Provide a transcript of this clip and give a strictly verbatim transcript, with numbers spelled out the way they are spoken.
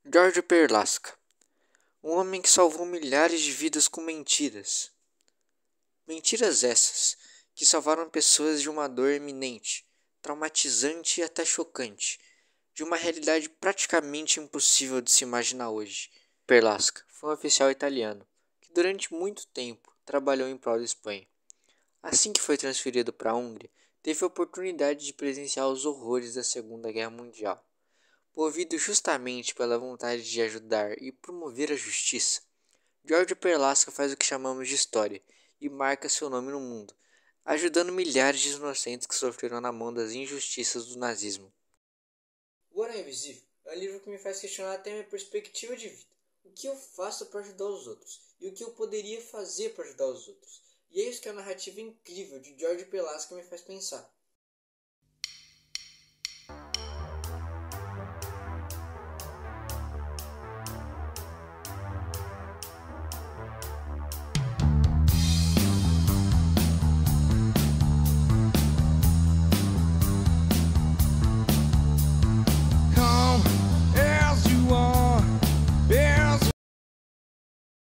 George Perlasca, um homem que salvou milhares de vidas com mentiras. Mentiras essas que salvaram pessoas de uma dor iminente, traumatizante e até chocante, de uma realidade praticamente impossível de se imaginar hoje. Perlasca foi um oficial italiano que durante muito tempo trabalhou em prol da Espanha. Assim que foi transferido para a Hungria, teve a oportunidade de presenciar os horrores da Segunda Guerra Mundial. Movido justamente pela vontade de ajudar e promover a justiça, George Perlasca faz o que chamamos de história e marca seu nome no mundo, ajudando milhares de inocentes que sofreram na mão das injustiças do nazismo. O Homem Invisível é um livro que me faz questionar até minha perspectiva de vida. O que eu faço para ajudar os outros e o que eu poderia fazer para ajudar os outros. E é isso que a narrativa incrível de George Perlasca me faz pensar.